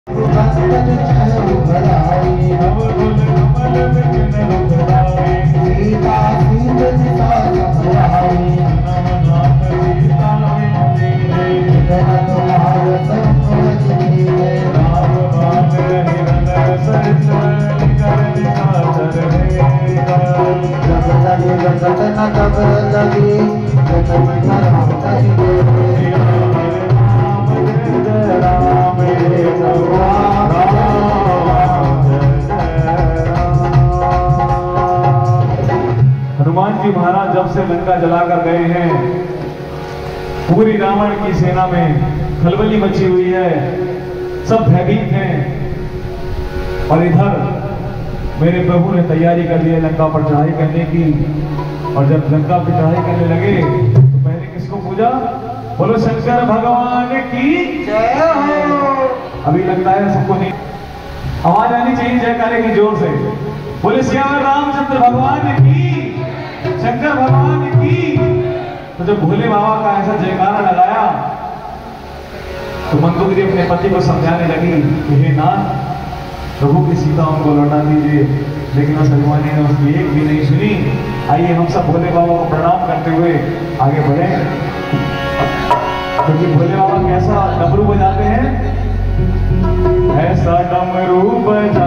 हनुमान जी महाराज जब से लंका जलाकर गए हैं, पूरी रावण की सेना में खलबली मची हुई है, सब भयभीत हैं। और इधर मेरे प्रभु ने तैयारी कर ली है लंका पर चढ़ाई करने की। और जब लंका पर चढ़ाई करने लगे तो पहले किसको पूजा? बोलो शंकर भगवान की जय हो। अभी लगता है सबको नहीं आवाज आनी चाहिए जयकारे की जोर से। बोले श्याम रामचंद्र भगवान की, शंकर भगवान की। तो जब भोले बाबा का ऐसा जयकारा लगाया तो मंदोदरी अपने पति को समझाने लगी कि हे नाथ, प्रभु की सीता उनको लौटा दीजिए। लेकिन उस हनुमानी ने उसकी एक भी नहीं सुनी। आइए हम सब भोले बाबा को प्रणाम करते हुए आगे बढ़े, क्योंकि भोले बाबा कैसा डमरू बजाते हैं, ऐसा डमरू बजा